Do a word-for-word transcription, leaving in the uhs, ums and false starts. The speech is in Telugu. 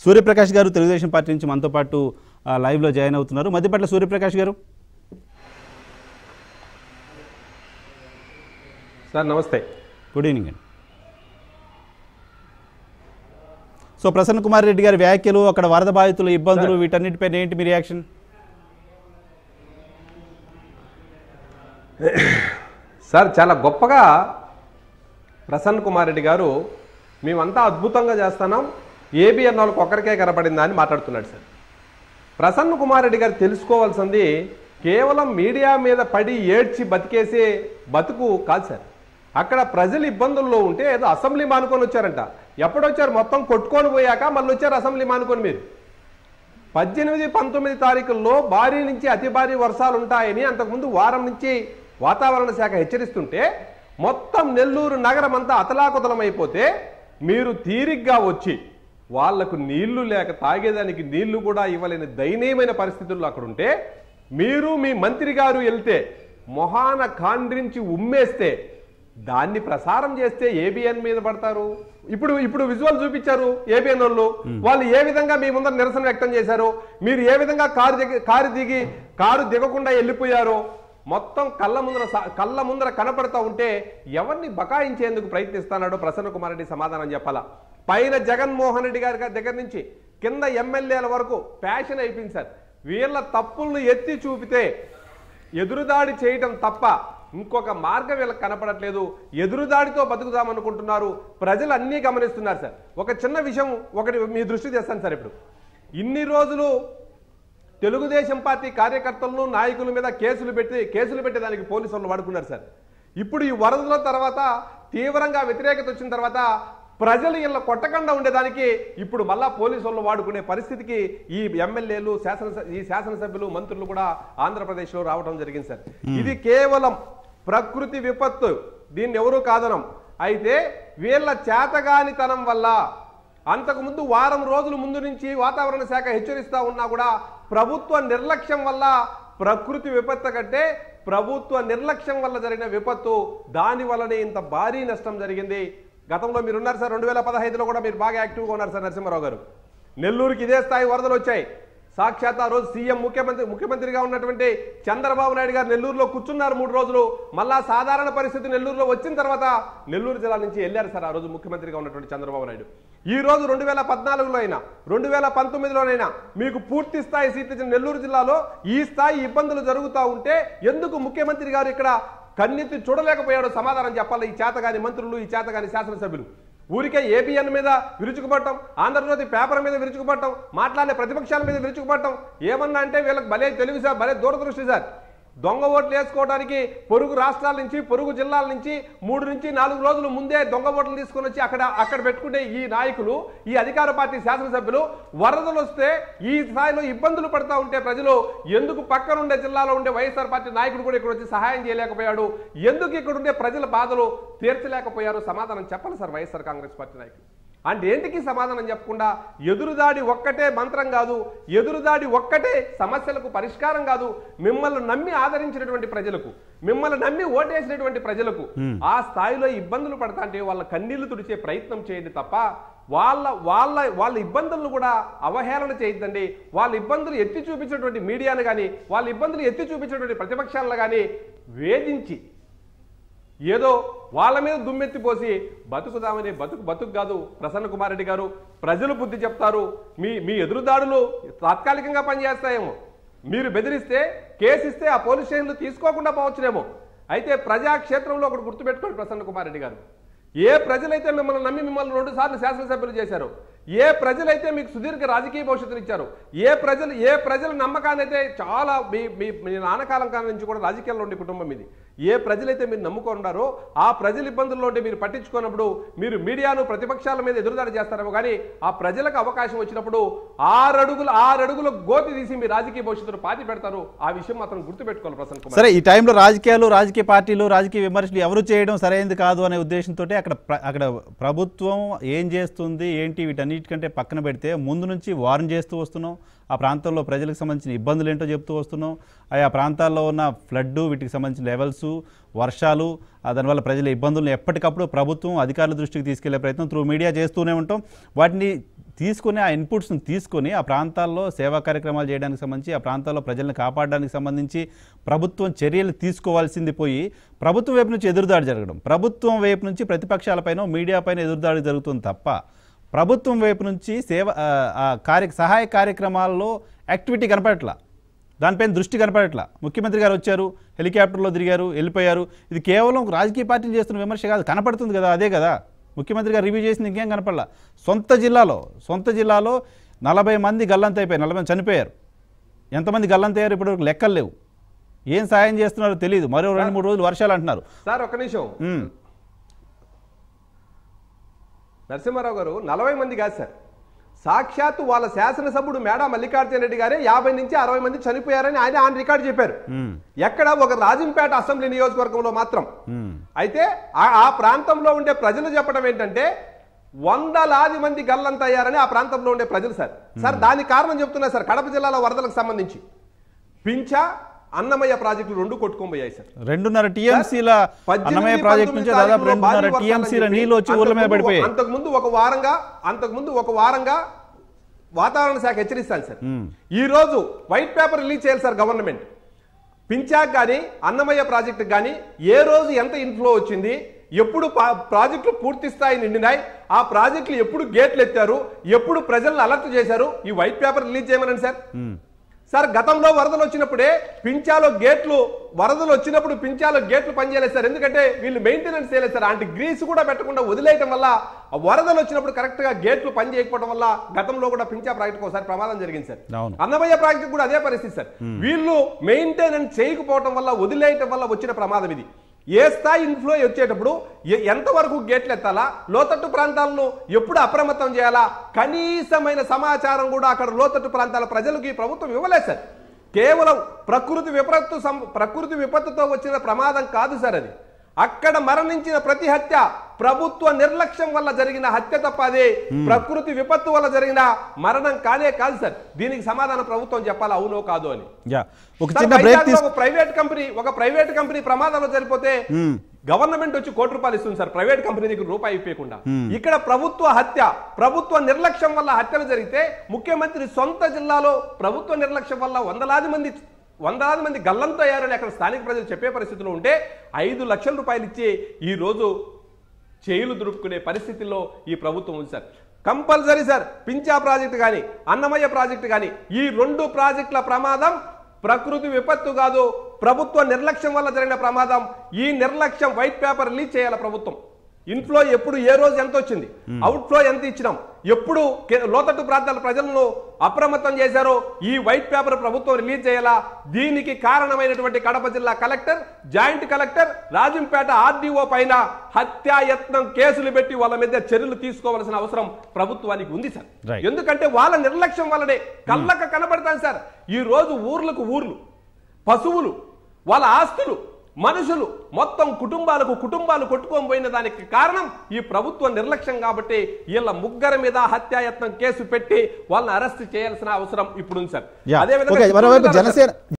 సూర్యప్రకాష్ గారు తెలుగుదేశం పార్టీ నుంచి మనతో పాటు లైవ్లో జాయిన్ అవుతున్నారు. మధ్యపట్ల సూర్యప్రకాష్ గారు సార్ నమస్తే. గుడ్ ఈవినింగ్ అండి. సో ప్రసన్న కుమార్ రెడ్డి గారి వ్యాఖ్యలు, అక్కడ వరద బాధితుల ఇబ్బందులు, వీటన్నిటిపైన ఏంటి మీ రియాక్షన్? సార్ చాలా గొప్పగా ప్రసన్న కుమార్ రెడ్డి గారు మేమంతా అద్భుతంగా చేస్తున్నాం, ఏబిఎన్ వాళ్ళకి ఒక్కరికే కనపడిందా అని మాట్లాడుతున్నాడు. సార్ ప్రసన్న కుమార్ రెడ్డి గారు తెలుసుకోవాల్సింది కేవలం మీడియా మీద పడి ఏడ్చి బతికేసే బతుకు కాదు సార్. అక్కడ ప్రజలు ఇబ్బందుల్లో ఉంటే ఏదో అసెంబ్లీ మానుకొని వచ్చారంట. ఎప్పుడొచ్చారు? మొత్తం కొట్టుకొని పోయాక మళ్ళీ వచ్చారు అసెంబ్లీ మానుకొని. మీరు పద్దెనిమిది పంతొమ్మిది తారీఖుల్లో భారీ నుంచి అతి భారీ వర్షాలు ఉంటాయని అంతకుముందు వారం నుంచి వాతావరణ శాఖ హెచ్చరిస్తుంటే మొత్తం నెల్లూరు నగరం అంతా అతలాకుతలమైపోతే మీరు తీరిగ్గా వచ్చి వాళ్లకు నీళ్లు లేక తాగేదానికి నీళ్లు కూడా ఇవ్వలేని దయనీయమైన పరిస్థితుల్లో అక్కడ ఉంటే మీరు మీ మంత్రి గారు వెళ్తే మొహాన కాండ్రించి ఉమ్మేస్తే దాన్ని ప్రసారం చేస్తే ఏబిఎన్ మీద పడతారు. ఇప్పుడు ఇప్పుడు విజువల్ చూపించారు ఏబిఎన్ వాళ్ళు, వాళ్ళు ఏ విధంగా మీ ముందర నిరసన వ్యక్తం చేశారు, మీరు ఏ విధంగా కారు దిగి కారు దిగి కారు దిగకుండా వెళ్ళిపోయారో మొత్తం కళ్ళ ముందర కళ్ళ ముందర కనపడతా ఉంటే ఎవరిని బకాయించేందుకు ప్రయత్నిస్తున్నాడో ప్రసన్న కుమార్ రెడ్డి సమాధానం చెప్పాలా. పైన జగన్మోహన్ రెడ్డి గారి దగ్గర నుంచి కింద ఎమ్మెల్యేల వరకు ప్యాషన్ అయిపోయింది సార్. వీళ్ళ తప్పులను ఎత్తి చూపితే ఎదురుదాడి చేయటం తప్ప ఇంకొక మార్గం వీళ్ళకి కనపడట్లేదు. ఎదురుదాడితో బతుకుదామనుకుంటున్నారు. ప్రజలు అన్నీ గమనిస్తున్నారు సార్. ఒక చిన్న విషయం ఒకటి మీ దృష్టి తెస్తాను సార్. ఇప్పుడు ఇన్ని రోజులు తెలుగుదేశం పార్టీ కార్యకర్తలను నాయకుల మీద కేసులు పెట్టి కేసులు పెట్టేదానికి పోలీసు వాళ్ళు వాడుకున్నారు సార్. ఇప్పుడు ఈ వరదల తర్వాత తీవ్రంగా వ్యతిరేకత వచ్చిన తర్వాత ప్రజలు ఇళ్ళ కొట్టకుండా ఉండేదానికి ఇప్పుడు మళ్ళా పోలీసు వాళ్ళు వాడుకునే పరిస్థితికి ఈ ఎమ్మెల్యేలు శాసన ఈ శాసనసభ్యులు మంత్రులు కూడా ఆంధ్రప్రదేశ్లో రావడం జరిగింది సార్. ఇది కేవలం ప్రకృతి విపత్తు, దీన్ని ఎవరూ కాదనం. అయితే వీళ్ళ చేతగానితనం వల్ల అంతకుముందు వారం రోజుల ముందు నుంచి వాతావరణ శాఖ హెచ్చరిస్తా ఉన్నా కూడా ప్రభుత్వ నిర్లక్ష్యం వల్ల ప్రకృతి విపత్తు కంటే ప్రభుత్వ నిర్లక్ష్యం వల్ల జరిగిన విపత్తు, దాని వల్లనే ఇంత భారీ నష్టం జరిగింది. గతంలో మీరు ఉన్నారు సార్, రెండు వేల పదహైదులో కూడా మీరు బాగా యాక్టివ్గా ఉన్నారు సార్ నరసింహారావు గారు. నెల్లూరుకి ఇదే స్థాయి వరదలు వచ్చాయి. సాక్షాత్ ఆ రోజు సీఎం ముఖ్యమంత్రి ముఖ్యమంత్రిగా ఉన్నటువంటి చంద్రబాబు నాయుడు గారు నెల్లూరులో కూర్చున్నారు మూడు రోజులు. మళ్ళా సాధారణ పరిస్థితి నెల్లూరులో వచ్చిన తర్వాత నెల్లూరు జిల్లా నుంచి వెళ్ళారు సార్ ఆ రోజు ముఖ్యమంత్రిగా ఉన్నటువంటి చంద్రబాబు నాయుడు. ఈ రోజు రెండు వేల పద్నాలుగులో అయినా రెండు వేల పంతొమ్మిదిలోనైనా మీకు పూర్తి స్థాయి సీట్లు ఇచ్చిన నెల్లూరు జిల్లాలో ఈ స్థాయి ఇబ్బందులు జరుగుతూ ఉంటే ఎందుకు ముఖ్యమంత్రి గారు ఇక్కడ కన్నెత్తి చూడలేకపోయాడో సమాధానం చెప్పాలి ఈ చేతగాని మంత్రులు, ఈ చేతగాని శాసనసభ్యులు. ఊరికే ఏబిఎన్ మీద విరుచుకుపడటం, ఆంధ్రజ్యోతి పేపర్ మీద విరుచుకుపడటం, మాట్లాడే ప్రతిపక్షాల మీద విరుచుకుపడటం, ఏమన్నా అంటే వీళ్ళకి భలే తెలివి సార్, భలే దూరదృష్టి సార్. దొంగ ఓట్లు వేసుకోవడానికి పొరుగు రాష్ట్రాల నుంచి పొరుగు జిల్లాల నుంచి మూడు నుంచి నాలుగు రోజుల ముందే దొంగ ఓట్లు తీసుకొని వచ్చి అక్కడ అక్కడ పెట్టుకునే ఈ నాయకులు, ఈ అధికార పార్టీ శాసనసభ్యులు వరదలు వస్తే ఈ స్థాయిలో ఇబ్బందులు పడతా ఉంటే ప్రజలు ఎందుకు పక్కనుండే జిల్లాలో ఉండే వైఎస్ఆర్ పార్టీ నాయకుడు కూడా ఇక్కడ వచ్చి సహాయం చేయలేకపోయాడు, ఎందుకు ఇక్కడ ఉండే ప్రజల బాధలు తీర్చలేకపోయారు? సమాధానం చెప్పాలి సార్ వైఎస్ఆర్ కాంగ్రెస్ పార్టీ నాయకులు. అంటే ఏంటికి సమాధానం చెప్పకుండా ఎదురుదాడి ఒక్కటే మంత్రం కాదు, ఎదురుదాడి ఒక్కటే సమస్యలకు పరిష్కారం కాదు. మిమ్మల్ని నమ్మి ఆదరించినటువంటి ప్రజలకు, మిమ్మల్ని నమ్మి ఓటేసినటువంటి ప్రజలకు ఆ స్థాయిలో ఇబ్బందులు పడతా అంటే వాళ్ళ కన్నీళ్లు తుడిచే ప్రయత్నం చేయండి తప్ప వాళ్ళ వాళ్ళ వాళ్ళ ఇబ్బందులను కూడా అవహేళన చేయొద్దండి. వాళ్ళ ఇబ్బందులు ఎత్తి చూపించినటువంటి మీడియాను కానీ, వాళ్ళ ఇబ్బందులు ఎత్తి చూపించినటువంటి ప్రతిపక్షాలను కానీ వేధించి ఏదో వాళ్ళ మీద దుమ్మెత్తిపోసి బతుకుదామని బతుకు బతుకు కాదు. ప్రసన్న కుమార్ రెడ్డి గారు ప్రజలు బుద్ధి చెప్తారు. మీ మీ ఎదురుదాడులు తాత్కాలికంగా పనిచేస్తాయేమో, మీరు బెదిరిస్తే కేసు ఇస్తే ఆ పోలీస్ స్టేషన్లు తీసుకోకుండా పోవచ్చునేమో. అయితే ప్రజాక్షేత్రంలో ఒకటి గుర్తుపెట్టుకోండి ప్రసన్న కుమార్ రెడ్డి గారు, ఏ ప్రజలైతే మిమ్మల్ని నమ్మి మిమ్మల్ని రెండు సార్లు శాసనసభ్యులు చేశారు, ఏ ప్రజలైతే మీకు సుదీర్ఘ రాజకీయ భవిష్యత్తును ఇచ్చారు, ఏ ప్రజలు ఏ ప్రజల నమ్మకాన్ని అయితే చాలా మీ మీ నాన్నకాలం కాలం నుంచి కూడా రాజకీయాల్లో ఉండే కుటుంబం ఇది, ఏ ప్రజలైతే మీరు నమ్ముకున్నారో ఆ ప్రజల ఇబ్బందుల్లో ఉంటే మీరు పట్టించుకున్నప్పుడు మీరు మీడియాను ప్రతిపక్షాల మీద ఎదురుదాడి చేస్తారేమో కానీ ఆ ప్రజలకు అవకాశం వచ్చినప్పుడు ఆరడుగులు ఆరడుగుల గోతి తీసి మీ రాజకీయ భవిష్యత్తును పాతి పెడతారు. ఆ విషయం మాత్రం గుర్తుపెట్టుకోవాలి ప్రసన్న కుమార్. సరే, ఈ టైంలో రాజకీయాలు, రాజకీయ పార్టీలు, రాజకీయ విమర్శలు ఎవరు చేయడం సరైనది కాదు అనే ఉద్దేశంతో అక్కడ అక్కడ ప్రభుత్వం ఏం చేస్తుంది ఏంటి వీటన్ని అన్నిటికంటే పక్కన పెడితే ముందు నుంచి వార్న్ చేస్తూ వస్తున్నాం. ఆ ప్రాంతంలో ప్రజలకు సంబంధించిన ఇబ్బందులు ఏంటో చెప్తూ వస్తున్నాం. ఆయా ప్రాంతాల్లో ఉన్న ఫ్లడ్, వీటికి సంబంధించిన లెవెల్స్, వర్షాలు, దానివల్ల ప్రజల ఇబ్బందులను ఎప్పటికప్పుడు ప్రభుత్వం అధికారుల దృష్టికి తీసుకెళ్లే ప్రయత్నం త్రూ మీడియా చేస్తూనే ఉంటాం. వాటిని తీసుకుని ఆ ఇన్పుట్స్ని తీసుకొని ఆ ప్రాంతాల్లో సేవా కార్యక్రమాలు చేయడానికి సంబంధించి, ఆ ప్రాంతాల్లో ప్రజలను కాపాడడానికి సంబంధించి ప్రభుత్వం చర్యలు తీసుకోవాల్సింది పోయి ప్రభుత్వం వైపు నుంచి ఎదురుదాడి జరగడం, ప్రభుత్వం వైపు నుంచి ప్రతిపక్షాలపైన మీడియా పైన ఎదురుదాడి జరుగుతుంది తప్ప ప్రభుత్వం వైపు నుంచి సేవ కార్య సహాయ కార్యక్రమాల్లో యాక్టివిటీ కనపడట్లా, దానిపైన దృష్టి కనపడట్లా. ముఖ్యమంత్రి గారు వచ్చారు, హెలికాప్టర్లో తిరిగారు, వెళ్ళిపోయారు. ఇది కేవలం రాజకీయ పార్టీలు చేస్తున్న విమర్శ కాదు, కనపడుతుంది కదా, అదే కదా ముఖ్యమంత్రి గారు రివ్యూ చేసింది. ఇంకేం కనపడలా. సొంత జిల్లాలో సొంత జిల్లాలో నలభై మంది గల్లంత అయిపోయారు, నలభై మంది చనిపోయారు. ఎంతమంది గల్లంత అయ్యారు ఇప్పటివరకు లెక్కలు లేవు. ఏం సాయం చేస్తున్నారో తెలియదు. మరో రెండు మూడు రోజులు వర్షాలు అంటున్నారు. సార్ ఒక్క నిమిషం, నరసింహారావు గారు నలభై మంది కాదు సార్, సాక్షాత్తు వాళ్ళ శాసనసభ్యుడు మేడా మల్లికార్జున రెడ్డి గారే యాభై నుంచి అరవై మంది చనిపోయారని ఆయన ఆన్ రికార్డు చెప్పారు. ఎక్కడ ఒక రాజంపేట అసెంబ్లీ నియోజకవర్గంలో మాత్రం. అయితే ఆ ప్రాంతంలో ఉండే ప్రజలు చెప్పడం ఏంటంటే వందలాది మంది గల్లంతయ్యారని ఆ ప్రాంతంలో ఉండే ప్రజలు సార్. సార్ దానికి కారణం చెప్తున్నారు సార్. కడప జిల్లాలో వరదలకు సంబంధించి పించా, అన్నమయ్య ప్రాజెక్టులు రెండు కొట్టుకోబోయాయి సార్. రెండున్నర టీఎంసీల అన్నమయ్య ప్రాజెక్టు నుంచి దాదాపు రెండున్నర టీఎంసీల నీళ్లు వచ్చి ఊర్ల మీద పడిపోయాయి. అంతకుముందు ఒక వారంగా అంతకుముందు ఒక వారంగా వాతావరణ శాఖ హెచ్చరిస్తాను సార్. ఈ రోజు వైట్ పేపర్ రిలీజ్ చేయాలి సార్ గవర్నమెంట్. పించాక్ కానీ అన్నమయ్య ప్రాజెక్టు కానీ ఏ రోజు ఎంత ఇన్ఫ్లో వచ్చింది, ఎప్పుడు ప్రాజెక్టులు పూర్తి స్థాయి నిండినాయి, ఆ ప్రాజెక్టులు ఎప్పుడు గేట్లు ఎత్తారు, ఎప్పుడు ప్రజలను అలర్ట్ చేశారు, ఈ వైట్ పేపర్ రిలీజ్ చేయమనండి సార్. సార్ గతంలో వరదలు వచ్చినప్పుడే పించాలో గేట్లు వరదలు వచ్చినప్పుడు పించాలో గేట్లు పనిచేయలేదు సార్. ఎందుకంటే వీళ్ళు మెయింటెనెన్స్ చేయలేదు సార్. అంటే గ్రీస్ కూడా పెట్టకుండా వదిలేయటం వల్ల వరదలు వచ్చినప్పుడు కరెక్ట్ గా గేట్లు పని చేయకపోవడం వల్ల గతంలో కూడా పించా ప్రాజెక్టుకు ఒకసారి ప్రమాదం జరిగింది సార్. అన్నమయ్య ప్రాజెక్టు కూడా అదే పరిస్థితి సార్. వీళ్ళు మెయింటెనెన్స్ చేయకపోవడం వల్ల వదిలేయటం వల్ల వచ్చిన ప్రమాదం ఇది. ఏ స్థాయి ఇన్ఫ్లో వచ్చేటప్పుడు ఎంతవరకు గేట్లు ఎత్తాలా, లోతట్టు ప్రాంతాలను ఎప్పుడు అప్రమత్తం చేయాలా, కనీసమైన సమాచారం కూడా అక్కడ లోతట్టు ప్రాంతాల ప్రజలకు ఈ ప్రభుత్వం ఇవ్వలేదు సార్. కేవలం ప్రకృతి విపత్తు ప్రకృతి విపత్తుతో వచ్చిన ప్రమాదం కాదు సార్ అది. అక్కడ మరణించిన ప్రతి హత్య ప్రభుత్వ నిర్లక్ష్యం వల్ల జరిగిన హత్య తప్ప అదే ప్రకృతి విపత్తు వల్ల జరిగిన మరణం కానే కాదు సార్. దీనికి సమాధానం ప్రభుత్వం చెప్పాలి, అవునో కాదు అని. ఒక ప్రైవేట్ కంపెనీ ఒక ప్రైవేట్ కంపెనీ ప్రమాదంలో చనిపోతే గవర్నమెంట్ వచ్చి కోటి రూపాయలు ఇస్తుంది సార్, ప్రైవేట్ కంపెనీ దగ్గర రూపాయి ఇవ్వకుండా. ఇక్కడ ప్రభుత్వ హత్య ప్రభుత్వ నిర్లక్ష్యం వల్ల హత్యలు జరిగితే ముఖ్యమంత్రి సొంత జిల్లాలో ప్రభుత్వ నిర్లక్ష్యం వల్ల వందలాది మంది వందలాది మంది గల్లంతో అయ్యారని అక్కడ స్థానిక ప్రజలు చెప్పే పరిస్థితిలో ఉంటే ఐదు లక్షల రూపాయలు ఇచ్చి ఈ రోజు చేయులు దురుపుకునే పరిస్థితుల్లో ఈ ప్రభుత్వం ఉంది sir. Compulsory sir Pincha project కానీ అన్నమయ్య ప్రాజెక్టు కానీ ఈ రెండు ప్రాజెక్టుల ప్రమాదం ప్రకృతి విపత్తు కాదు, ప్రభుత్వ నిర్లక్ష్యం వల్ల జరిగిన ప్రమాదం. ఈ నిర్లక్ష్యం వైట్ పేపర్ రిలీజ్ చేయాలి ప్రభుత్వం. ఇన్ఫ్లో ఎప్పుడు ఏ రోజు ఎంత వచ్చింది, అవుట్ ఫ్లో ఎంత ఇచ్చినాం, ఎప్పుడు లోతట్టు ప్రాంతాల ప్రజలను అప్రమత్తం చేశారో ఈ వైట్ పేపర్ ప్రభుత్వం రిలీజ్ చేయాలా. దీనికి కారణమైనటువంటి కడప జిల్లా collector, joint collector, Rajampet RDO పైన హత్యాయత్నం కేసులు పెట్టి వాళ్ళ మీద చర్యలు తీసుకోవాల్సిన అవసరం ప్రభుత్వానికి ఉంది సార్. ఎందుకంటే వాళ్ళ నిర్లక్ష్యం వల్లనే కళ్ళక కనబడతాను సార్. ఈ రోజు ఊర్లకు ఊర్లు, పశువులు, వాళ్ళ ఆస్తులు, మనుషులు మొత్తం కుటుంబాలకు కుటుంబాలు కొట్టుకొని పోయిన దానికి కారణం ఈ ప్రభుత్వ నిర్లక్ష్యం. కాబట్టి వీళ్ళ ముగ్గురు మీద హత్యాయత్నం కేసు పెట్టి వాళ్ళని అరెస్ట్ చేయాల్సిన అవసరం ఇప్పుడు ఉంది సార్. అదే విధంగా